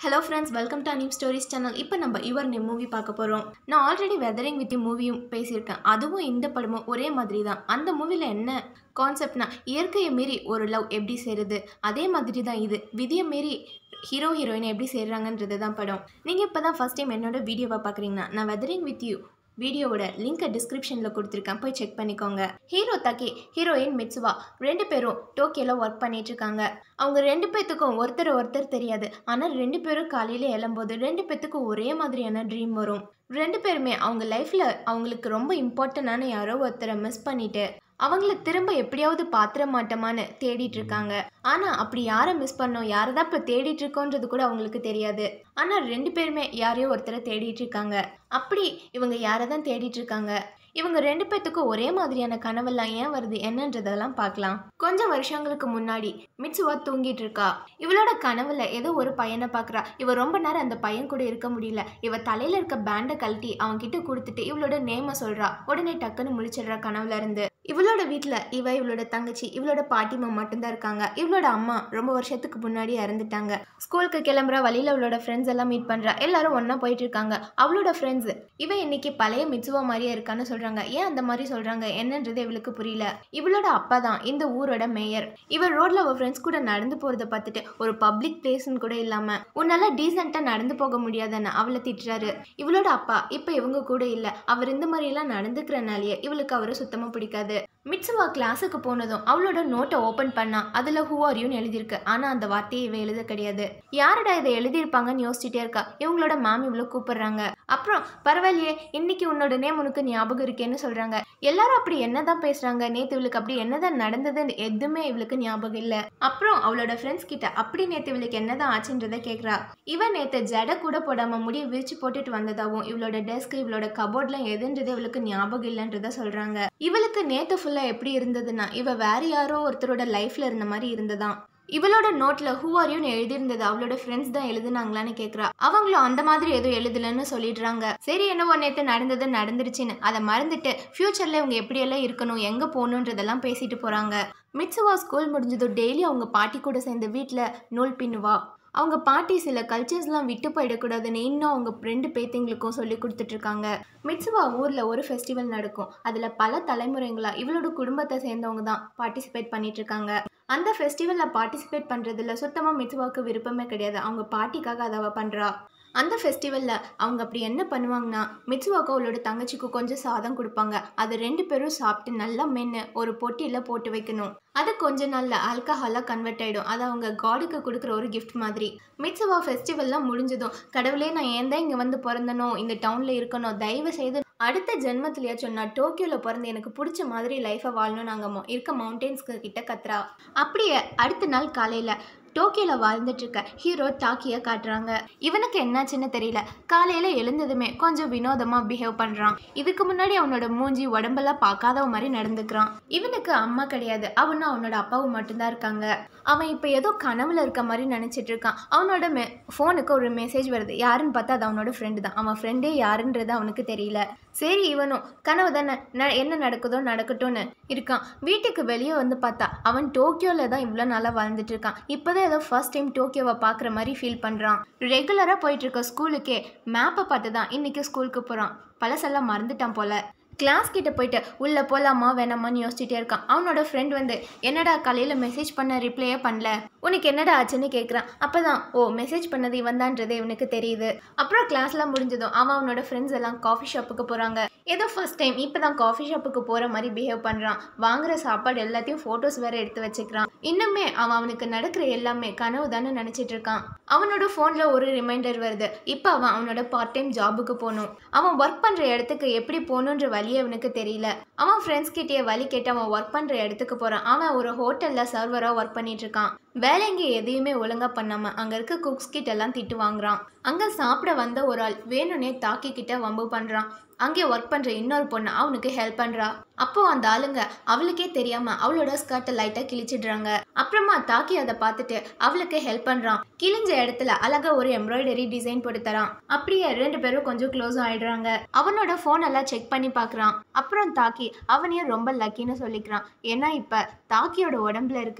Hello friends, welcome to Anim Stories channel. இப்போ நம்ம your name movie பார்க்க போறோம். நான் ஆல்ரெடி வெதரிங் வித் மூவியும் பேசியிருக்கேன். அதுவும் இந்த படமும் ஒரே மாதிரி தான். அந்த மூவில என்ன கான்செப்ட்னா இயற்கையை மீறி ஒரு லவ் எப்படி சேருது அதே மாதிரி தான் இது. விதியை மீறி ஹீரோ ஹீரோயின் எப்படி சேர்றாங்கன்றது தான் படம். நீங்கள் இப்போ தான் ஃபர்ஸ்ட் டைம் என்னோட வீடியோவை பார்க்குறீங்கன்னா நான் வெதரிங் வித் யூ வீடியோவோட லிங்கை டிஸ்கிரிப்ஷனில் கொடுத்துருக்கேன், போய் செக் பண்ணிக்கோங்க. ஹீரோ தக்கி ஹீரோயின் மிட்சுவா ரெண்டு பேரும் டோக்கியோவில் ஒர்க் பண்ணிட்டு இருக்காங்க. அவங்க ரெண்டு பேத்துக்கும் ஒருத்தர் தெரியாது. ஆனால் ரெண்டு பேரும் காலையில் எழும்போது ரெண்டு பேத்துக்கும் ஒரே மாதிரியான ட்ரீம் வரும். ரெண்டு பேருமே அவங்க லைஃப்பில் அவங்களுக்கு ரொம்ப இம்பார்ட்டண்டான யாரோ ஒருத்தரை மிஸ் பண்ணிட்டு அவங்கள திரும்ப எப்படியாவது பாத்திர மாட்டோமான்னு தேடிட்டு இருக்காங்க. ஆனால் அப்படி யாரை மிஸ் பண்ணோம், யாரை தான் இப்போ தேடிட்டு இருக்கோன்றது கூட அவங்களுக்கு தெரியாது. ஆனால் ரெண்டு பேருமே யாரையோ ஒருத்தரை தேடிட்டு இருக்காங்க. அப்படி இவங்க யாரை தான் தேடிட்டு இருக்காங்க, இவங்க ரெண்டு பேத்துக்கும் ஒரே மாதிரியான கனவெல்லாம் ஏன் வருது என்னன்றதெல்லாம் பார்க்கலாம். கொஞ்சம் வருஷங்களுக்கு முன்னாடி மிட்சுவா தூங்கிட்டு இருக்கா. இவளோட கனவுல ஏதோ ஒரு பையனை பார்க்குறா. இவ ரொம்ப நேரம் அந்த பையன் கூட இருக்க முடியல. இவ தலையில இருக்க பேண்டை கழட்டி அவன் கிட்ட கொடுத்துட்டு இவளோட நேமை சொல்றா. உடனே டக்குன்னு முழிச்சிடுறா கனவுல இருந்து. இவளோட வீட்டில் இவளோட தங்கச்சி இவளோட பாட்டிமா மட்டும்தான் இருக்காங்க. இவளோட அம்மா ரொம்ப வருஷத்துக்கு முன்னாடி இறந்துட்டாங்க. ஸ்கூலுக்கு கிளம்புறா, வழியில் அவளோட ஃப்ரெண்ட்ஸ் எல்லாம் மீட் பண்ணுறா. எல்லாரும் ஒன்றா போயிட்டு இருக்காங்க. அவளோட ஃப்ரெண்ட்ஸ் இன்னைக்கு பழைய மிட்சுவா மாதிரியே இருக்கான்னு சொல்கிறாங்க. ஏன் அந்த மாதிரி சொல்கிறாங்க என்னன்றது இவளுக்கு புரியல. இவளோட அப்பா தான் இந்த ஊரோட மேயர். இவள் ரோட்ல அவள் ஃப்ரெண்ட்ஸ் கூட நடந்து போகிறத பார்த்துட்டு ஒரு பப்ளிக் பிளேஸ்ன்னு கூட இல்லாமல் உன்னால டீசெண்டாக நடந்து போக முடியாதுன்னு அவளை திட்டுறாரு. இவளோட அப்பா இப்போ இவங்க கூட இல்லை. அவர் இந்த மாதிரிலாம் நடந்துக்கிறனாலேயே இவளுக்கு அவரை சுத்தமாக பிடிக்காது. மிட்சுவா கிளாஸுக்கு போனதும் அவளோட நோட்டை ஓப்பன் பண்ணா. அதில் ஹூ ஆர் யூன்னு எழுதியிருக்கு. ஆனால் அந்த வார்த்தையை இவ எழுத கிடையாது. யாரடா இதை எழுதியிருப்பாங்கன்னு யோசிச்சுட்டே இருக்கா. இவங்களோட மேம் இவ்வளோ கூப்பிடுறாங்க. அப்புறம் பரவாயில்லையே, இன்னைக்கு உன்னோட நேம் உனக்கு ஞாபகம் இருக்கேன்னு சொல்கிறாங்க. எல்லாரும் அப்படி என்னதான் பேசுகிறாங்க, நேற்று இவளுக்கு அப்படி என்னதான் நடந்ததுன்னு எதுவுமே இவளுக்கு ஞாபகம் இல்லை. அப்புறம் அவளோட ஃப்ரெண்ட்ஸ் கிட்ட அப்படி நேற்று இவளுக்கு என்னதான் ஆச்சுன்றதை கேட்குறா. இவன் நேற்று ஜடை கூட போடாமல் முடிய விரிச்சு போட்டுட்டு வந்ததாகவும் இவளோட டெஸ்க் இவளோட கபோர்ட்லாம் எதுன்றது இவளுக்கு ஞாபகம் இல்லைன்றதை சொல்கிறாங்க. இவளுக்கு நேற்று ஃபுல்லாக எப்படி இருந்ததுன்னா இவ வேற யாரோ ஒருத்தரோட லைஃப்ல இருந்த மாதிரி இருந்ததான். இவளோட நோட்ல ஹூ ஆர் யூன்னு எழுதியிருந்தது அவளோட ஃப்ரெண்ட்ஸ் தான் எழுதுனாங்களான்னு கேட்குறா. அவங்களும் அந்த மாதிரி எதுவும் எழுதலன்னு சொல்லிடுறாங்க. சரி, என்னவோ நேற்று நடந்தது நடந்துருச்சுன்னு அதை மறந்துட்டு ஃபியூச்சர்ல இவங்க எப்படியெல்லாம் இருக்கணும், எங்க போகணுன்றதெல்லாம் பேசிட்டு போறாங்க. மிட்சுவா ஸ்கூல் முடிஞ்சதும் டெய்லி அவங்க பாட்டி கூட சேர்ந்து வீட்டில் நூல் பின்னுவா. அவங்க பாட்டி சில கல்ச்சர்ஸ்லாம் விட்டு போயிடக்கூடாதுன்னு இன்னும் அவங்க ரெண்டு பேத்திங்களுக்கும் சொல்லி கொடுத்துட்ருக்காங்க. மிட்சுவா ஊரில் ஒரு ஃபெஸ்டிவல் நடக்கும். அதில் பல தலைமுறைங்களா இவளோட குடும்பத்தை சேர்ந்தவங்க தான் பார்ட்டிசிபேட் பண்ணிட்டு இருக்காங்க. அந்த ஃபெஸ்டிவலில் பார்ட்டிசிபேட் பண்ணுறதுல சுத்தமாக மிட்சுவாவுக்கு விருப்பமே கிடையாது. அவங்க பாட்டிக்காக அதை பண்ணுறா. அந்த ஃபெஸ்டிவலில் அவங்க அப்படி என்ன பண்ணுவாங்கன்னா மிட்சுவாக்கு அவளோட தங்கச்சிக்கு கொஞ்சம் சாதம் கொடுப்பாங்க. அது ரெண்டு பேரும் சாப்பிட்டு நல்லா மென்று ஒரு பொட்டியில் போட்டு வைக்கணும். அது கொஞ்ச நாளில் ஆல்கஹாலாக கன்வெர்ட் ஆகிடும். அது அவங்க காடுக்கு கொடுக்குற ஒரு கிஃப்ட் மாதிரி. மிட்சுவா ஃபெஸ்டிவல்லாம் முடிஞ்சதும் கடவுளே, நான் ஏன் தான் இங்கே வந்து பிறந்தனோ, இந்த டவுனில் இருக்கணும், தயவு செய்து அடுத்த ஜென்மத்திலேயாச்சும் நான் டோக்கியோவில் பிறந்து எனக்கு பிடிச்ச மாதிரி லைஃப்பை வாழணும் நாங்கள் இருக்க மவுண்டெயின்ஸ்க்கு கிட்ட கத்துறா. அப்படியே அடுத்த நாள் காலையில் டோக்கியோவில் வாழ்ந்துட்டு இருக்க ஹீரோ டாக்கியை காட்டுறாங்க. இவனுக்கு என்னாச்சுன்னு தெரியல. காலையில் எழுந்ததுமே கொஞ்சம் வினோதமாக பிஹேவ் பண்ணுறான். இதுக்கு முன்னாடி அவனோட மூஞ்சி உடம்பெல்லாம் பார்க்காதவ மாதிரி நடந்துக்கிறான். இவனுக்கு அம்மா கிடையாது, அவனும் அவனோட அப்பாவும் மட்டும்தான் இருக்காங்க. அவன் இப்போ ஏதோ கனவுல இருக்க மாதிரி நினச்சிட்டு இருக்கான். அவனோட ஃபோனுக்கு ஒரு மெசேஜ் வருது. யாருன்னு பார்த்தா அது அவனோட ஃப்ரெண்டு தான். அவன் ஃப்ரெண்டே யாருன்றது அவனுக்கு தெரியல. சரி, இவனும் கனவு தானே, என்ன நடக்குதோ நடக்கட்டும்னு இருக்கான். வீட்டுக்கு வெளியே வந்து பார்த்தா அவன் டோக்கியோவில் தான் இவ்வளோ நாளாக வாழ்ந்துட்டு இருக்கான். இப்போதான் ஏதோ ஃபர்ஸ்ட் டைம் டோக்கியோவை பார்க்குற மாதிரி ஃபீல் பண்ணுறான். ரெகுலராக போயிட்டு இருக்க ஸ்கூலுக்கே மேப்பை பார்த்து தான் இன்னைக்கு ஸ்கூலுக்கு போகிறான். பழசெல்லாம் மறந்துட்டான் போல. கிளாஸ் கிட்ட போயிட்டு உள்ளே போகலாமா வேணாமான்னு யோசிச்சுட்டே இருக்கான். அவனோட ஃப்ரெண்ட் வந்து என்னடா காலையில் மெசேஜ் பண்ண ரிப்ளையே பண்ணல, உனக்கு என்னடா ஆச்சுன்னு கேட்குறான். அப்போ தான் மெசேஜ் பண்ணது இவன் தான்றது இவனுக்கு தெரியுது. அப்புறம் கிளாஸ்லாம் முடிஞ்சதும் அவனோட ஃப்ரெண்ட்ஸ் எல்லாம் காஃபி ஷாப்புக்கு போகிறாங்க. ஏதோ ஃபர்ஸ்ட் டைம் இப்போ தான் காஃபி ஷாப்புக்கு போகிற மாதிரி பிஹேவ் பண்ணுறான். வாங்குற சாப்பாடு எல்லாத்தையும் ஃபோட்டோஸ் வேறு எடுத்து வச்சுக்கிறான். இன்னுமே அவனுக்கு நடக்கிற எல்லாமே கனவு தானே நினச்சிட்டு இருக்கான். அவனோட ஃபோனில் ஒரு ரிமைண்டர் வருது. இப்போ அவனோட பார்ட் டைம் ஜாபுக்கு போகணும். அவன் ஒர்க் பண்ணுற இடத்துக்கு எப்படி போகணுன்ற வழியே அவனுக்கு தெரியல. அவன் ஃப்ரெண்ட்ஸ் கிட்டே வழி கேட்டு அவன் ஒர்க் பண்ணுற இடத்துக்கு போகிறான். அவன் ஒரு ஹோட்டலில் சர்வராக ஒர்க் பண்ணிட்டு இருக்கான். வேலைங்க எதையுமே ஒழுங்கா பண்ணாமல் அங்கே இருக்க குக்ஸ் கிட்ட எல்லாம் திட்டு வாங்குறான். அங்கே சாப்பிட வந்த ஒரு ஆள் வேணும்னே தாக்கி கிட்ட வம்பு பண்ணுறான். அங்கே ஒர்க் பண்ணுற இன்னொரு பொண்ணு அவனுக்கு ஹெல்ப் பண்ணுறா. அப்போ அந்த ஆளுங்க அவளுக்கே தெரியாம அவளோட ஸ்கர்ட்டை லைட்டாக கிழிச்சிடுறாங்க. அப்புறமா தாக்கி அதை பார்த்துட்டு அவளுக்கு ஹெல்ப் பண்ணுறான். கிழிஞ்ச இடத்துல அழகா ஒரு எம்ப்ராய்டரி டிசைன் போட்டு தரான். அப்படியே ரெண்டு பேரும் கொஞ்சம் க்ளோஸ் ஆயிடுறாங்க. அவனோட ஃபோன் எல்லாம் செக் பண்ணி பார்க்குறான். அப்புறம் தாக்கி அவனையும் ரொம்ப லக்கின்னு சொல்லிக்கிறான். ஏன்னா இப்போ தாக்கியோட உடம்புல இருக்கிறது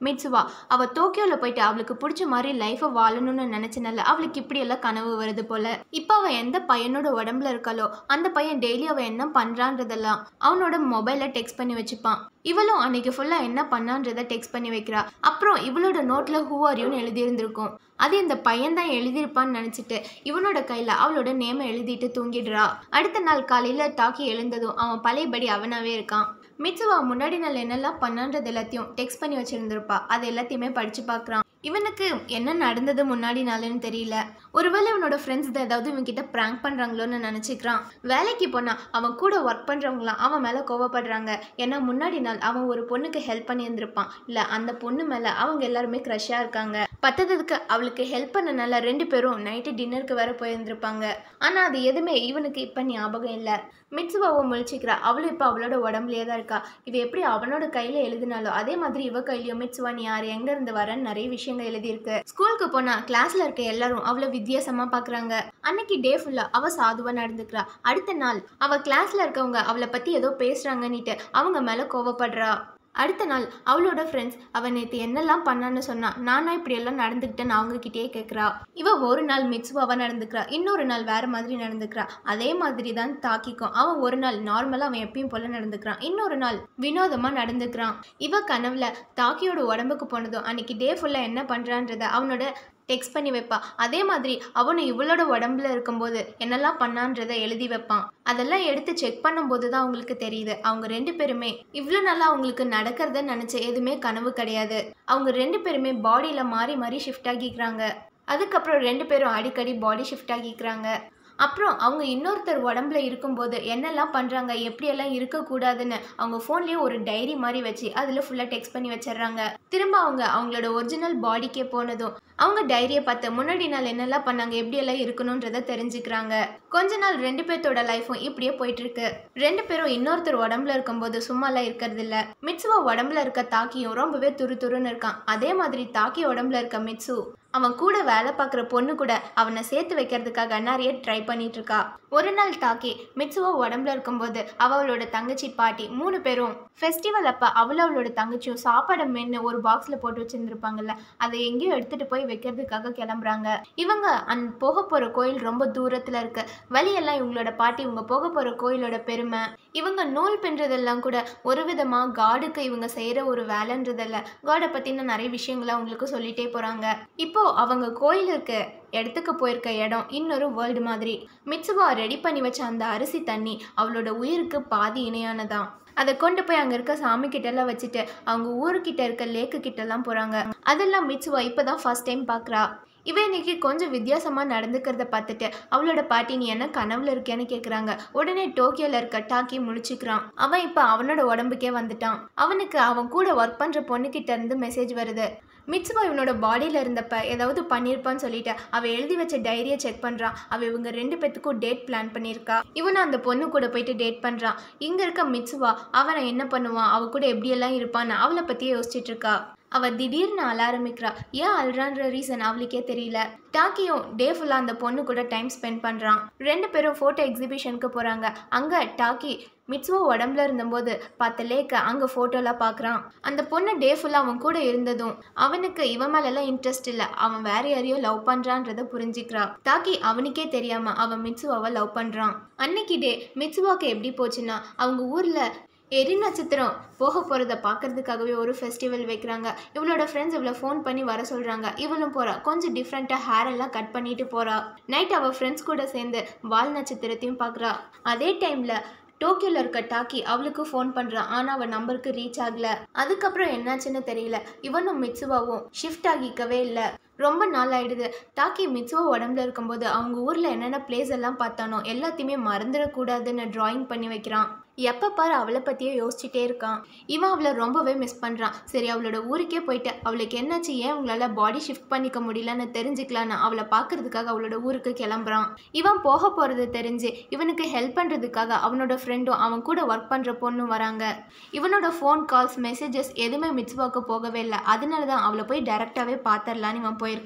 மிட்சுவா அவ டோக்கியோல போயிட்டு அவளுக்கு பிடிச்ச மாதிரி லைஃபை வாழணும்னு நினைச்சனால அவளுக்கு இப்படி எல்லாம் கனவு வருது போல. இப்போ அவ எந்த பையனோட உடம்புல இருக்காளோ அந்த பையன் டெய்லி அவ என்ன பண்றான்றதெல்லாம் அவனோட மொபைல டெக்ஸ்ட் பண்ணி வச்சுப்பான். இவளும் அன்னைக்கு ஃபுல்லா என்ன பண்ணான்றத டெக்ஸ்ட் பண்ணி வைக்கிறா. அப்புறம் இவளோட நோட்ல ஹூ ஆர் யூன்னு எழுதி இருந்திருக்கும். அது இந்த பையன் தான் எழுதியிருப்பான்னு நினைச்சிட்டு இவனோட கையில அவளோட நேமை எழுதிட்டு தூங்கிடுறா. அடுத்த நாள் காலையில டாக்கி எழுந்ததும் அவன் பழையபடி அவனாவே இருக்கான். மிட்சுவா முன்னாடி நாள் என்னெல்லாம் பண்ணான்றது எல்லாத்தையும் டெக்ஸ்ட் பண்ணி வச்சிருந்திருப்பா. அது எல்லாத்தையுமே படிச்சு பார்க்குறான். இவனுக்கு என்ன நடந்தது முன்னாடி நாளுன்னு தெரியல. ஒருவேளை இவனோட ஃப்ரெண்ட்ஸ் ஏதாவது இவன்கிட்ட ப்ராங்க் பண்ணுறாங்களோன்னு நினச்சிக்கிறான். வேலைக்கு போனால் அவன் கூட ஒர்க் பண்ணுறவங்களாம் அவன் மேலே கோவப்படுறாங்க. ஏன்னா முன்னாடி நாள் அவன் ஒரு பொண்ணுக்கு ஹெல்ப் பண்ணியிருந்திருப்பான். இல்லை அந்த பொண்ணு மேலே அவங்க எல்லாருமே க்ரஷ்ஷாக இருக்காங்க. பத்ததுக்கு அவளுக்கு ஹெல்ப் பண்ணனால 2 பேரும் நைட்டு டின்னருக்கு வேற போயிருந்திருப்பாங்க. ஆனால் அது எதுவுமே இவனுக்கு இப்போ ஞாபகம் இல்லை. மிட்சுவாவை முழிச்சிக்கிறா. அவளும் இப்போ அவளோட உடம்புலேயே தான் இருக்கா. இவ எப்படி அவனோட கையில் எழுதினாலோ அதே மாதிரி இவ கையிலையும் மிட்சுவா நீ யார் எங்கேருந்து வரன்னு நிறைய விஷயங்கள் எழுதியிருக்கு. ஸ்கூலுக்கு போனா கிளாஸ்ல இருக்க எல்லாரும் அவளை வித்தியாசமா பாக்குறாங்க. அன்னைக்கு டே ஃபுல்லா அவ சாதுவா நடந்துக்கிறா. அடுத்த நாள் அவ கிளாஸ்ல இருக்கவங்க அவளை பத்தி ஏதோ பேசுறாங்கன்னுட்டு அவங்க மேல கோவப்படுறா. அடுத்த நாள் அவளோட ஃப்ரெண்ட்ஸ் அவன் நேற்று என்னெல்லாம் பண்ணான்னு சொன்னா. நானா இப்படி எல்லாம் நடந்துக்கிட்டேன்னு அவங்க கிட்டே கேட்குறா. இவ ஒரு நாள் மிட்சுவாவா நடந்துக்கிறா, இன்னொரு நாள் வேற மாதிரி நடந்துக்கிறா. அதே மாதிரி தான் தாக்கிக்கும். அவன் ஒரு நாள் நார்மலா அவன் எப்பயும் போல நடந்துக்கிறான், இன்னொரு நாள் வினோதமா நடந்துக்கிறான். இவ கனவுல தாக்கியோட உடம்புக்கு போனதும் அன்னைக்கு டே ஃபுல்லா என்ன பண்றான்றத அவனோட டெக்ஸ்ட் பண்ணி வைப்பா. அதே மாதிரி அவனும் இவளோட உடம்புல இருக்கும்போது என்னெல்லாம் பண்ணான்றதை எழுதி வைப்பான். அதெல்லாம் எடுத்து செக் பண்ணும்போது தான் அவங்களுக்கு தெரியுது அவங்க 2 பேருமே இவ்வளோ நாளா அவங்களுக்கு நடக்கிறத நினச்ச எதுவுமே கனவு கிடையாது. அவங்க 2 பேருமே பாடியில் மாறி மாறி ஷிஃப்ட் ஆகிக்கிறாங்க. அதுக்கப்புறம் 2 பேரும் அடிக்கடி பாடி ஷிஃப்ட் ஆகிக்கிறாங்க. அப்புறம் அவங்க இன்னொருத்தர் உடம்புல இருக்கும்போது என்னெல்லாம் பண்ணுறாங்க எப்படியெல்லாம் இருக்கக்கூடாதுன்னு அவங்க ஃபோன்லேயே ஒரு டைரி மாதிரி வச்சு அதில் ஃபுல்லாக டெக்ஸ்ட் பண்ணி வச்சிடுறாங்க. திரும்ப அவங்களோட ஒரிஜினல் பாடிக்கே போனதும் அவங்க டைரியை பார்த்து முன்னாடி நாள் என்னெல்லாம் பண்ணாங்க எப்படியெல்லாம் இருக்கணுன்றதை தெரிஞ்சுக்கிறாங்க. கொஞ்ச நாள் 2 பேர்த்தோட லைஃப்பும் இப்படியே போயிட்டு இருக்கு. 2 பேரும் இன்னொருத்தர் உடம்புல இருக்கும்போது சும்மாலாம் இருக்கிறது இல்லை. மிட்சுவா உடம்புல இருக்க தாக்கியும் ரொம்பவே துருன்னு இருக்கான். அதே மாதிரி தாக்கி உடம்புல இருக்க மிட்சு அவன் கூட வேலை பார்க்குற பொண்ணு கூட அவனை சேர்த்து வைக்கிறதுக்காக நிறைய ட்ரை பண்ணிட்டு இருக்கா. ஒரு நாள் தாக்கி மிட்சுவா உடம்புல இருக்கும்போது அவளோட தங்கச்சி பாட்டி 3 பேரும் ஃபெஸ்டிவல் அப்போ அவளோட தங்கச்சியும் சாப்பாடை மென்று ஒரு பாக்ஸில் போட்டு வச்சுருந்துருப்பாங்கல்ல, அதை எங்கேயும் எடுத்துகிட்டு போய் வைக்கிறதுக்காக கிளம்புறாங்க. இவங்க போக போகிற கோயில் ரொம்ப தூரத்தில் இருக்கு. வழியெல்லாம் இவங்களோட பாட்டி இவங்க போக போகிற கோயிலோட பெருமை. இவங்க நூல் பின்றதெல்லாம் கூட ஒரு விதமாக காடுக்கு இவங்க செய்கிற ஒரு வேலைன்றதில்ல, காடை பற்றின நிறைய விஷயங்களை அவங்களுக்கு சொல்லிட்டே போகிறாங்க. இப்போ அவங்க கோயிலுக்கு இடத்துக்கு போயிருக்க இடம் இன்னொரு வேர்ல்டு மாதிரி. மிட்சுவா ரெடி பண்ணி வச்ச அந்த அரிசி தண்ணி அவளோட உயிருக்கு பாதி இணையானதான். அதை கொண்டு போய் அங்கே இருக்க சாமி கிட்டெல்லாம் வச்சுட்டு அவங்க ஊருக்கிட்ட இருக்க லேக்கு கிட்டெல்லாம் போகிறாங்க. அதெல்லாம் மிட்சுவா இப்போ தான் ஃபர்ஸ்ட் டைம் பார்க்குறா. இவன் இன்னைக்கு கொஞ்சம் வித்தியாசமாக நடந்துக்கிறத பார்த்துட்டு அவளோட பாட்டி நீ என்ன கனவுல இருக்கேன்னு கேட்குறாங்க. உடனே டோக்கியோவில் இருக்க டாக்கி முழிச்சுக்கிறான். அவன் இப்போ அவனோட உடம்புக்கே வந்துட்டான். அவனுக்கு அவன் கூட ஒர்க் பண்ணுற பொண்ணுக்கிட்ட இருந்து மெசேஜ் வருது. மிட்சுவா இவனோட பாடியில் இருந்தப்ப ஏதாவது பண்ணியிருப்பான்னு சொல்லிட்டு அவள் எழுதி வச்ச டைரியை செக் பண்ணுறான். அவள் இவங்க 2 பேத்துக்கும் டேட் பிளான் பண்ணியிருக்கா. இவனும் அந்த பொண்ணு கூட போயிட்டு டேட் பண்ணுறான். இங்கே இருக்க மிட்சுவா அவனை என்ன பண்ணுவான் அவ கூட எப்படியெல்லாம் இருப்பான்னு அவளை பற்றியே யோசிச்சுட்டு இருக்கா. அவள் திடீர்னு அழ ஆரம்பிக்கிறா. ஏன் அழுறான்ற ரீசன் அவளுக்கே தெரியல. டாக்கியும் டே ஃபுல்லாக அந்த பொண்ணு கூட டைம் ஸ்பெண்ட் பண்ணுறான். 2 பேரும் ஃபோட்டோ எக்ஸிபிஷனுக்கு போகிறாங்க. அங்கே டாக்கி மிட்சுவா உடம்புல இருந்தபோது பார்த்த லேக்க அங்கே ஃபோட்டோலாம் பார்க்குறான். அந்த பொண்ணு டே ஃபுல்லாக அவன் கூட இருந்ததும் அவனுக்கு இவன் மேலெல்லாம் இன்ட்ரெஸ்ட் இல்லை, அவன் வேற யாரையோ லவ் பண்ணுறான்றதை புரிஞ்சிக்கிறா. டாக்கி அவனுக்கே தெரியாமல் அவன் மிட்சுவாவை லவ் பண்ணுறான். அன்னைக்கு டே மிட்சுவாக்கு எப்படி போச்சுன்னா அவங்க ஊரில் எரி நட்சத்திரம் போக போகிறத பார்க்கறதுக்காகவே ஒரு ஃபெஸ்டிவல் வைக்கிறாங்க. இவளோட ஃப்ரெண்ட்ஸ் இவளை ஃபோன் பண்ணி வர சொல்கிறாங்க. இவளும் போகிறா. கொஞ்சம் டிஃப்ரெண்ட்டாக ஹேர் எல்லாம் கட் பண்ணிட்டு போகிறா. நைட் அவள் ஃப்ரெண்ட்ஸ் கூட சேர்ந்து வால் நட்சத்திரத்தையும் பார்க்குறா. அதே டைமில் டோக்கியோவில் இருக்க டாக்கி அவளுக்கு ஃபோன் பண்ணுறான். ஆனால் அவள் நம்பருக்கு ரீச் ஆகலை. அதுக்கப்புறம் என்னாச்சுன்னு தெரியல. இவனும் மிட்சுவாவும் ஷிஃப்ட் ஆகிக்கவே இல்லை. ரொம்ப நாள் ஆயிடுது. டாக்கி மிட்சுவா உடம்புல இருக்கும்போது அவங்க ஊரில் என்னென்ன பிளேஸ் எல்லாம் பார்த்தானோ எல்லாத்தையுமே மறந்துடக்கூடாதுன்னு ட்ராயிங் பண்ணி வைக்கிறான். எப்போ பாரு அவளை பற்றியே யோசிச்சுட்டே இருக்கான். இவன் அவளை ரொம்பவே மிஸ் பண்ணுறான். சரி அவளோட ஊருக்கே போயிட்டு அவளுக்கு என்னாச்சு ஏன் அவங்களால பாடி ஷிஃப்ட் பண்ணிக்க முடியலன்னு தெரிஞ்சுக்கலான்னு அவளை பார்க்கறதுக்காக அவளோட ஊருக்கு கிளம்புறான். இவன் போக போகிறது தெரிஞ்சு இவனுக்கு ஹெல்ப் பண்ணுறதுக்காக அவனோட ஃப்ரெண்டும் அவன் கூட ஒர்க் பண்ணுற பொண்ணும் வராங்க. இவனோட ஃபோன் கால்ஸ் மெசேஜஸ் எதுவுமே மிட்சுவாக்கு போகவே இல்லை. அதனால தான் அவளை போய் டைரெக்டாகவே பார்த்துடலான்னு இவன் போயிருக்கான்.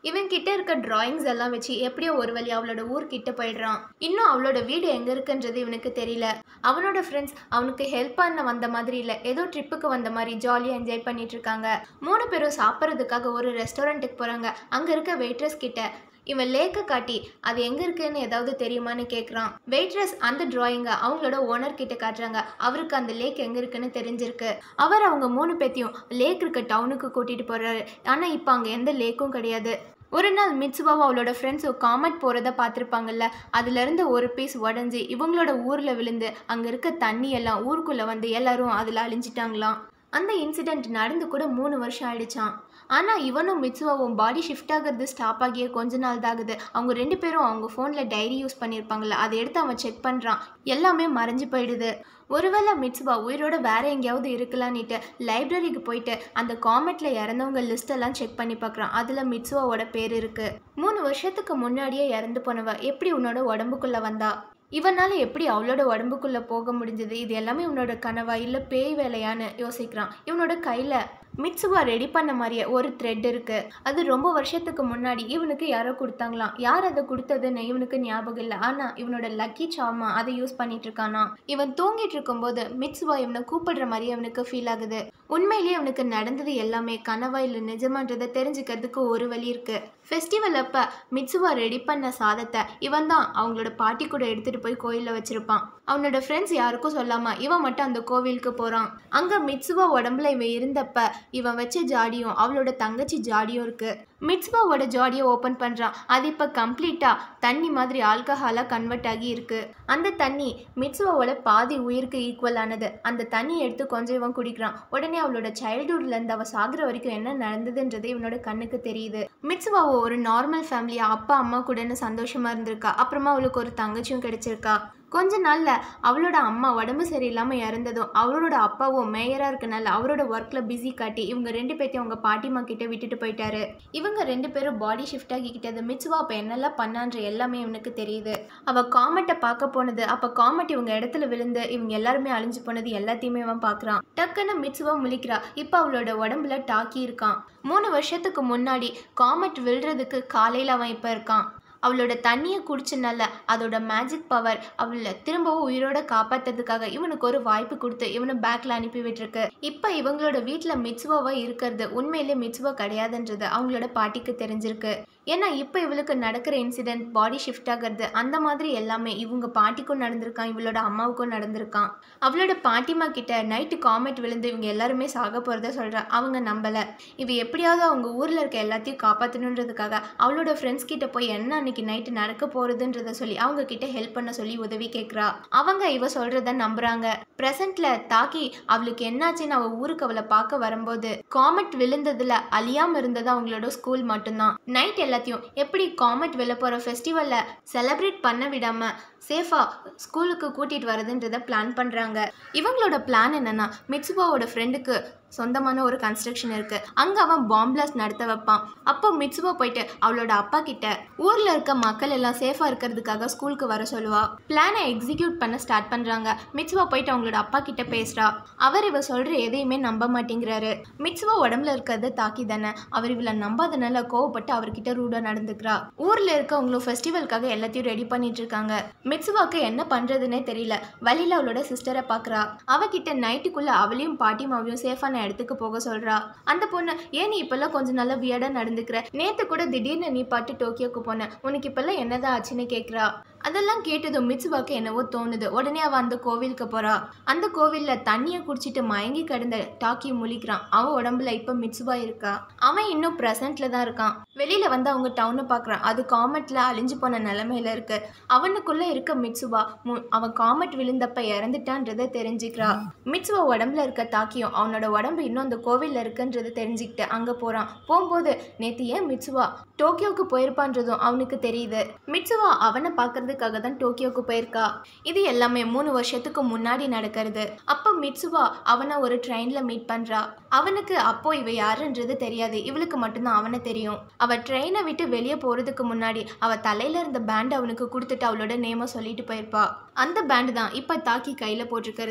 இவன் கிட்ட இருக்க டிராயிங்ஸ் எல்லாம் வச்சு எப்படியோ ஒரு வழி அவளோட ஊர் கிட்ட போயிடுறான். இன்னும் அவளோட வீடு எங்க இருக்குன்றது இவனுக்கு தெரியல. அவனோட ஃப்ரெண்ட்ஸ் அவனுக்கு ஹெல்ப் பண்ண வந்த மாதிரி இல்ல, ஏதோ ட்ரிப்புக்கு வந்த மாதிரி ஜாலியா என்ஜாய் பண்ணிட்டு இருக்காங்க. 3 பேரும் சாப்பிட்றதுக்காக ஒரு ரெஸ்டாரண்ட்டுக்கு போறாங்க. அங்க இருக்க வெயிட்ரஸ் கிட்ட இவன் லேக்கை காட்டி அது எங்க இருக்குன்னு ஏதாவது தெரியுமான்னு கேட்குறான். வெயிட்ரஸ் அந்த டிராயிங்கை அவங்களோட ஓனர் கிட்ட காட்டுறாங்க. அவருக்கு அந்த லேக் எங்க இருக்குன்னு தெரிஞ்சிருக்கு. அவர் அவங்க 3 பேத்தையும் லேக் இருக்க டவுனுக்கு கூட்டிட்டு போறாரு. ஆனா இப்போ அங்க எந்த லேக்கும் கிடையாது. ஒரு நாள் மிட்சுவாவும் அவளோட ஃப்ரெண்ட்ஸும் காமெட் போகிறத பார்த்துருப்பாங்கல்ல, அதுலேருந்து ஒரு பீஸ் உடஞ்சி இவங்களோட ஊரில் விழுந்து அங்கே இருக்க தண்ணி எல்லாம் ஊருக்குள்ளே வந்து எல்லாரும் அதில் அழிஞ்சிட்டாங்களாம். அந்த இன்சிடெண்ட் நடந்து கூட 3 வருஷம் ஆயிடுச்சான். ஆனால் இவனும் மிட்சுவாவும் பாடி ஷிஃப்ட் ஆகிறது ஸ்டாப் ஆகிய கொஞ்ச நாள் தான் ஆகுது. அவங்க 2 பேரும் அவங்க ஃபோனில் டைரி யூஸ் பண்ணியிருப்பாங்கள்ல, அதை எடுத்து அவன் செக் பண்ணுறான். எல்லாமே மறைஞ்சு போயிடுது. ஒருவேளை மிட்சுவா உயிரோட வேற எங்கேயாவது இருக்கலான்னுட்டு லைப்ரரிக்கு போயிட்டு அந்த காமெட்ல இறந்தவங்க லிஸ்ட் எல்லாம் செக் பண்ணி பார்க்குறான். அதில் மிட்சுவாவோட பேர் இருக்கு. 3 வருஷத்துக்கு முன்னாடியே இறந்து போனவ எப்படி உன்னோட உடம்புக்குள்ள வந்தா? இவனால எப்படி அவளோட உடம்புக்குள்ள போக முடிஞ்சது? இது எல்லாமே இவனோட கனவா இல்லை பேய் வேலையான்னு யோசிக்கிறான். இவனோட கையில மிட்சுவா ரெடி பண்ண மாதிரியே ஒரு த்ரெட் இருக்கு. அது ரொம்ப வருஷத்துக்கு முன்னாடி இவனுக்கு யாரோ கொடுத்தாங்களாம். யார் அதை கொடுத்ததுன்னு இவனுக்கு ஞாபகம் இல்லை. ஆனா இவனோட லக்கி சாமா அதை யூஸ் பண்ணிட்டு இருக்கானா. இவன் தூங்கிட்டு இருக்கும்போது மிட்சுவா இவனை கூப்பிடுற மாதிரி அவனுக்கு ஃபீல் ஆகுது. உண்மையிலேயே அவனுக்கு நடந்தது எல்லாமே கனவா இல்லை நிஜமான்றதை தெரிஞ்சுக்கிறதுக்கு ஒரு வழி இருக்கு. ஃபெஸ்டிவல் அப்ப மிட்சுவா ரெடி பண்ண சாதத்தை இவன் தான் அவங்களோட பாட்டி கூட எடுத்துட்டு போய் கோயில்ல வச்சிருப்பான். அவனோட ஃப்ரெண்ட்ஸ் யாருக்கும் சொல்லாம இவன் மட்டும் அந்த கோவிலுக்கு போறான். அங்க மிட்சுவா உடம்புல இவன் இருந்தப்ப இவன் வச்ச ஜாடியும் அவளோட தங்கச்சி ஜாடியும் இருக்கு. மிட்சுவாவோட ஜாடியை ஓப்பன் பண்றான். அது இப்ப கம்ப்ளீட்டா தண்ணி மாதிரி ஆல்கஹாலா கன்வெர்ட் ஆகி இருக்கு. அந்த தண்ணி மிட்சுவாவோட பாதி உயிருக்கு ஈக்குவல் ஆனது. அந்த தண்ணியை எடுத்து கொஞ்சம் இவன் குடிக்கிறான். உடனே அவளோட சைல்ட்ஹுட்ல இருந்து அவ சாகுற வரைக்கும் என்ன நடந்ததுன்றது இவனோட கண்ணுக்கு தெரியுது. மிட்சுவாவோ ஒரு நார்மல் ஃபேமிலியா அப்பா அம்மா கூடன்னு சந்தோஷமா இருந்திருக்கா. அப்புறமா அவளுக்கு ஒரு தங்கச்சியும் கிடைச்சிருக்கா. கொஞ்ச நாள்ல அவளோட அம்மா உடம்பு சரியில்லாம இறந்ததும் அவளோட அப்பாவும் மேயரா இருக்கனால அவரோட ஒர்க்ல பிஸி காட்டி இவங்க 2 பேத்தையும் அவங்க பாட்டிமா கிட்ட விட்டுட்டு போயிட்டாரு. இவங்க 2 பேரும் பாடி ஷிஃப்ட் ஆகிக்கிட்டது. மிட்சுவா அப்ப என்னெல்லாம் பண்ணான்ற எல்லாமே இவனுக்கு தெரியுது. அவ காமெட்டை பார்க்க போனது, அப்ப காமெட் இவங்க இடத்துல விழுந்து இவங்க எல்லாருமே அழிஞ்சு போனது எல்லாத்தையுமே அவன் பாக்குறான். டக்குன்னு மிட்சுவா முழிக்கிறா. இப்ப அவளோட உடம்புல டாக்கி இருக்கான். 3 வருஷத்துக்கு முன்னாடி காமெட் விழுறதுக்கு காலையில அவன் இப்ப இருக்கான். அவளோட தண்ணியை குடிச்சனால அதோட மேஜிக் பவர் அவளை திரும்பவும் உயிரோட காப்பாத்துறதுக்காக இவனுக்கு ஒரு வாய்ப்பு கொடுத்து இவனை பேக்ல அனுப்பி விட்டுருக்கு. இப்ப இவங்களோட வீட்டுல மிட்சுவாவா இருக்கிறது உண்மையிலே மிட்சுவா கிடையாதுன்றது அவங்களோட பாட்டிக்கு தெரிஞ்சிருக்கு. ஏன்னா இப்போ இவளுக்கு நடக்கிற இன்சிடென்ட் பாடி ஷிஃப்ட் ஆகிறது அந்த மாதிரி எல்லாமே இவங்க பாட்டிக்கும் நடந்திருக்கான், இவளோட அம்மாவுக்கும் நடந்திருக்கான். அவளோட பாட்டிமா கிட்ட நைட்டு காமெட் விழுந்து இவங்க எல்லாருமே சாக போகிறத சொல்கிறா. அவங்க நம்பலை. இவ எப்படியாவது அவங்க ஊரில் இருக்க எல்லாத்தையும் காப்பாற்றணுன்றதுக்காக அவளோட ஃப்ரெண்ட்ஸ் கிட்ட போய் என்ன அன்னைக்கு நைட்டு நடக்க போகிறதுன்றத சொல்லி அவங்க கிட்ட ஹெல்ப் பண்ண சொல்லி உதவி கேட்குறா. அவங்க இவ சொல்கிறத நம்புறாங்க. ப்ரெசென்ட்ல தாக்கி அவளுக்கு என்னாச்சுன்னு அவள் ஊருக்கு அவளை பார்க்க வரும்போது காமெட் விழுந்ததுல அழியாமல் இருந்தது அவங்களோட ஸ்கூல் மட்டும்தான். நைட் எல்லாத்தையும் எப்படி காமெட் விழ போகிற ஃபெஸ்டிவலை செலிப்ரேட் பண்ண விடாம சேஃபா ஸ்கூலுக்கு கூட்டிட்டு வரதுன்றதை பிளான் பண்றாங்க. இவங்களோட பிளான் என்னன்னா மிட்சுவாவோட ஃப்ரெண்டுக்கு சொந்தமான ஒரு கன்ஸ்ட்ரக்ஷன் இருக்கு. அங்க அவன் பாம் பிளாஸ்ட் நடத்த வைப்பான். அப்போ மிட்சுவா போயிட்டு அவளோட அப்பா கிட்ட ஊர்ல இருக்க மக்கள் எல்லாம் சேஃபா இருக்கிறதுக்காக ஸ்கூலுக்கு வர சொல்லுவா. பிளானை எக்ஸிக்யூட் பண்ண ஸ்டார்ட் பண்றாங்க. மிட்சுவா போயிட்டு அவங்களோட அப்பா கிட்ட பேசுறா. அவர் இவ சொல்ற எதையுமே நம்ப மாட்டேங்கிறாரு. மிட்சுவா உடம்புல இருக்கிறது தாக்கி தானே, அவர் இவளை நம்பாதனால கோவப்பட்டு அவர்கிட்ட ரூடா நடந்துக்கிறா. ஊர்ல இருக்கவங்களும் ஃபெஸ்டிவலுக்காக எல்லாத்தையும் ரெடி பண்ணிட்டு இருக்காங்க. மிட்சுவாக்கு என்ன பண்றதுன்னே தெரியல. வழியில அவளோட சிஸ்டரை பாக்குறா. அவகிட்ட நைட்டுக்குள்ள அவளையும் பாட்டிமாவையும் சேஃபான இடத்துக்கு போக சொல்றா. அந்த பொண்ணு ஏன் நீ இப்பெல்லாம் கொஞ்சம் நல்லா வியர்டா நடந்துக்கிற, நேத்து கூட திடீர்னு நீ பாட்டு டோக்கியோக்கு போன, உனக்கு இப்பெல்லாம் என்னதான் ஆச்சுன்னு கேட்குறா. அதெல்லாம் கேட்டதும் மிட்சுவாக்கு என்னவோ தோணுது. உடனே அவ அந்த கோவிலுக்கு போறா. அந்த கோவில்ல தண்ணியை குடிச்சிட்டு மயங்கி கிடந்த டாக்கி முழிக்கிறான். அவன் உடம்புல இப்ப மிட்சுவா இருக்கா. அவன் இன்னும் பிரசன்ட்ல தான் இருக்கான். வெளியில வந்து அவங்க டவுனை பாக்குறான். அது காமெட்ல அழிஞ்சு போன நிலைமையில இருக்கு. அவனுக்குள்ள இருக்க மிட்சுவா அவன் காமெட் விழுந்தப்ப இறந்துட்டான்றத தெரிஞ்சுக்கிறா. மிட்சுவா உடம்புல இருக்க தாக்கியும் அவனோட உடம்பு இன்னும் அந்த கோவில்ல இருக்குன்றது தெரிஞ்சுக்கிட்டு அங்க போறான். போகும்போது நேத்து ஏன் மிட்சுவா டோக்கியோக்கு போயிருப்பான்றதும் அவனுக்கு தெரியுது. மிட்சுவா அவனை பார்க்கறதுக்காக தான் டோக்கியோக்கு போயிருக்கா. இது எல்லாமே 3 வருஷத்துக்கு முன்னாடி நடக்கிறது. அப்போ மிட்சுவா அவனை ஒரு ட்ரெயின்ல மீட் பண்றா. அவனுக்கு அப்போ இவ யாருன்றது தெரியாது. இவளுக்கு மட்டும்தான் அவனை தெரியும். அவ ட்ரெயினை விட்டு வெளியே போறதுக்கு முன்னாடி அவ தலையில இருந்த பேண்ட் அவனுக்கு கொடுத்துட்டு அவளோட நேம சொல்லிட்டு போயிருப்பா. அந்த பேண்ட் தான் இப்ப தாக்கி கையில போட்டிருக்கிறது.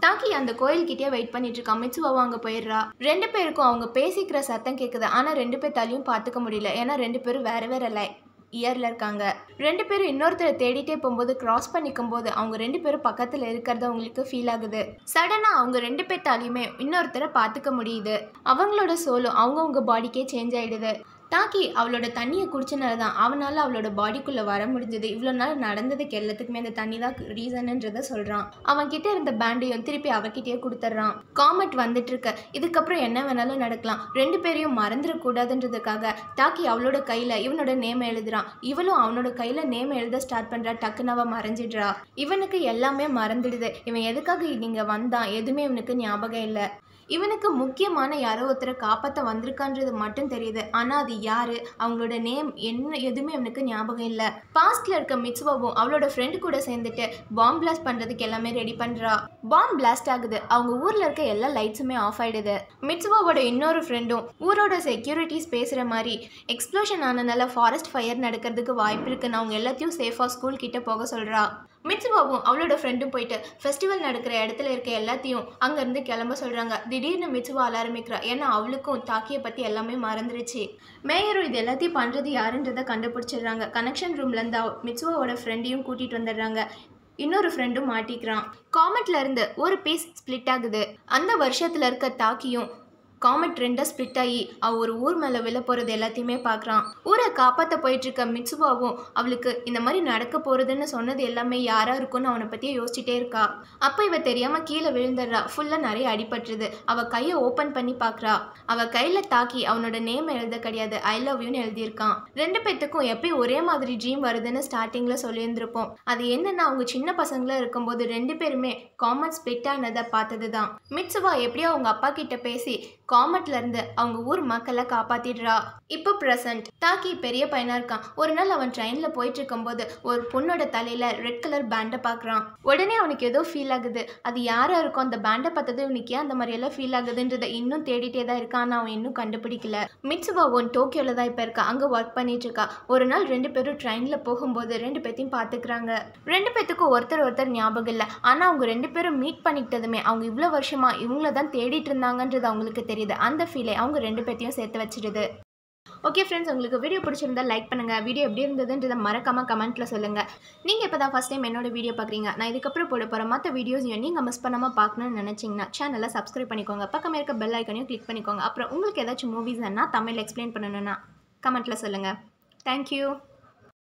டாக்கி அந்த கோயில்கிட்டயே வெயிட் பண்ணிட்டு இருக்கா. மிட்சுவாவும் அங்கே போயிடுறா. 2 பேருக்கும் அவங்க பேசிக்கிற சத்தம் கேட்குது. ஆனால் 2 பேர் தலையும் பார்த்துக்க முடியல. ஏன்னா 2 பேரும் வேற வேற இயரில் இருக்காங்க. 2 பேரும் இன்னொருத்தரை தேடிட்டே போகும்போது கிராஸ் பண்ணிக்கும் போது அவங்க 2 பேரும் பக்கத்தில் இருக்கிறது அவங்களுக்கு ஃபீல் ஆகுது. சடனாக அவங்க 2 பேர்த்தாலையுமே இன்னொருத்தரை பார்த்துக்க முடியுது. அவங்களோட சோலும் அவங்கவுங்க பாடிக்கே சேஞ்ச் ஆகிடுது. டாக்கி அவளோட தண்ணியை குடிச்சனால தான் அவனால் அவளோட பாடிக்குள்ளே வர முடிஞ்சது. இவ்வளோ நாள் நடந்ததுக்கு எல்லாத்துக்குமே அந்த தண்ணி தான் ரீசன்ன்றதை சொல்கிறான். அவன்கிட்ட இருந்த பேண்டையும் திருப்பி அவகிட்டயே கொடுத்துட்றான். காமெட் வந்துட்டு இருக்க. இதுக்கப்புறம் என்ன வேணாலும் நடக்கலாம். 2 பேரையும் மறந்துடக்கூடாதுன்றதுக்காக டாக்கி அவளோட கையில் இவனோட நேம் எழுதுறான். இவளும் அவனோட கையில் நேம் எழுத ஸ்டார்ட் பண்ணுறா. டக்குன்னு அவன் மறைஞ்சிடுறா. இவனுக்கு எல்லாமே மறந்துடுது. இவன் எதுக்காக இங்கே வந்தான் எதுவுமே இவனுக்கு ஞாபகம் இல்லை. இவனுக்கு முக்கியமான யாரோ ஒருத்தரை காப்பாற்ற வந்திருக்கான்றது மட்டும் தெரியுது. ஆனால் அது யாரு, அவங்களோட நேம் என்ன எதுவுமே இவனுக்கு ஞாபகம் இல்லை. பாஸ்ட்ல இருக்க மிட்சுவாவும் அவளோட ஃப்ரெண்டு கூட சேர்ந்துட்டு பாம்பு பிளாஸ்ட் பண்ணுறதுக்கு எல்லாமே ரெடி பண்ணுறா. பாம்பு பிளாஸ்ட் ஆகுது. அவங்க ஊரில் இருக்க எல்லா லைட்ஸுமே ஆஃப் ஆகிடுது. மிட்சுவாவோட இன்னொரு ஃப்ரெண்டும் ஊரோட செக்யூரிட்டிஸ் பேசுகிற மாதிரி எக்ஸ்ப்ளோஷன் ஆனனால ஃபாரஸ்ட் ஃபயர் நடக்கிறதுக்கு வாய்ப்பு இருக்குன்னு அவங்க எல்லாத்தையும் சேஃபாக ஸ்கூல் கிட்ட போக சொல்கிறா. மிட்சுவாவும் அவளோட ஃப்ரெண்டும் போயிட்டு ஃபெஸ்டிவல் நடக்கிற இடத்துல இருக்க எல்லாத்தையும் அங்கேருந்து கிளம்ப சொல்கிறாங்க. திடீர்னு மிட்சுவா அழ ஆரம்பிக்கிறா. ஏன்னா அவளுக்கும் டாக்கியை பற்றி எல்லாமே மறந்துருச்சு. மேயரும் இது எல்லாத்தையும் பண்ணுறது யாருன்றதை கண்டுபிடிச்சிடுறாங்க. கனெக்ஷன் ரூம்லேருந்து மிட்சுவாவோட ஃப்ரெண்டையும் கூட்டிகிட்டு வந்துடுறாங்க. இன்னொரு ஃப்ரெண்டும் மாட்டிக்கிறான். காமெட்ல இருந்து ஒரு பீஸ் ஸ்பிளிட் ஆகுது. அந்த வருஷத்தில் இருக்க டாக்கியும் காமெட் 2 ஸ்பிளிட் ஆகி ஒரு ஊர் மேலே விழ போகிறது எல்லாத்தையுமே பார்க்குறான். ஊரை காப்பாற்ற போயிட்டு இருக்க மிட்சுவாவும் அவளுக்கு இந்த மாதிரி நடக்க போகிறதுன்னு சொன்னது எல்லாமே யாராக இருக்குன்னு அவனை பற்றியே யோசிச்சுட்டே இருக்கா. அப்போ இவ தெரியாமல் கீழே விழுந்துடுறா. ஃபுல்லாக நிறைய அடிபட்டுருது. அவள் கையை ஓப்பன் பண்ணி பார்க்குறா. அவள் கையில் டாக்கி அவனோட நேம் எழுத கிடையாது, ஐ லவ் யூன்னு எழுதியிருக்கான். 2 பேத்துக்கும் எப்பயும் ஒரே மாதிரி ட்ரீம் வருதுன்னு ஸ்டார்டிங்கில் சொல்லியிருந்திருப்போம். அது என்னன்னா அவங்க சின்ன பசங்களாக இருக்கும்போது 2 பேருமே காமெட் ஸ்பிளிட் ஆனதை பார்த்தது தான். மிட்சுவா எப்படியோ அவங்க அப்பா கிட்ட பேசி காமெட்ல இருந்து அவங்க ஊர் மக்களை காப்பாத்திடுறா. இப்போ பிரசன்ட். டாக்கி பெரிய பையனா இருக்கான். ஒரு நாள் அவன் ட்ரெயின்ல போயிட்டு இருக்கும்போது ஒரு பொண்ணோட தலையில ரெட் கலர் பேண்டை பார்க்குறான். உடனே அவனுக்கு ஏதோ ஃபீல் ஆகுது. அது யாரா இருக்கும், அந்த பேண்டை பார்த்தது இவனுக்கு ஏன் அந்த மாதிரி எல்லாம் ஃபீல் ஆகுதுன்றதை இன்னும் தேடிட்டே தான் இருக்கான். ஆனால் அவன் இன்னும் கண்டுபிடிக்கல. மிட்சுவா டோக்கியோல தான் இப்போ இருக்கா. அங்கே ஒர்க் பண்ணிட்டு இருக்கா. ஒரு நாள் 2 பேரும் ட்ரெயின்ல போகும்போது 2 பேத்தையும் பார்த்துக்கிறாங்க. 2 பேத்துக்கும் ஒருத்தர் ஞாபகம் இல்லை. ஆனால் அவங்க 2 பேரும் மீட் பண்ணிக்கிட்டதுமே அவங்க இவ்வளோ வருஷமா இவங்கள தான் தேடிட்டு இருந்தாங்கன்றது அவங்களுக்கு தெரியுது. அந்த ஃபீலை அவங்க 2 பேத்தையும் சேர்த்து வச்சிடுது. ஓகே ஃப்ரெண்ட்ஸ், உங்களுக்கு வீடியோ பிடிச்சிருந்தா லைக் பண்ணுங்கள். வீடியோ எப்படி இருந்ததுன்றதை மறக்காமல் கமெண்ட்டில் சொல்லுங்கள். நீங்கள் இப்போ தான் ஃபஸ்ட் டைம் என்னோட வீடியோ பார்க்குறீங்க. நான் இதுக்கப்புறம் போட போகிற மற்ற வீடியோஸையும் நீங்கள் மிஸ் பண்ணாமல் பார்க்கணும்னு நினச்சிங்கன்னா சேனலை சப்ஸ்கிரைப் பண்ணிக்கோங்க. பக்கமே இருக்க பெல் ஐக்கனையும் கிளிக் பண்ணிக்கோங்க. அப்புறம் உங்களுக்கு ஏதாச்சும் மூவிஸ் என்ன தமிழில் எக்ஸ்பிளைன் பண்ணணுன்னா கமெண்ட்டில் சொல்லுங்கள். தேங்க்யூ.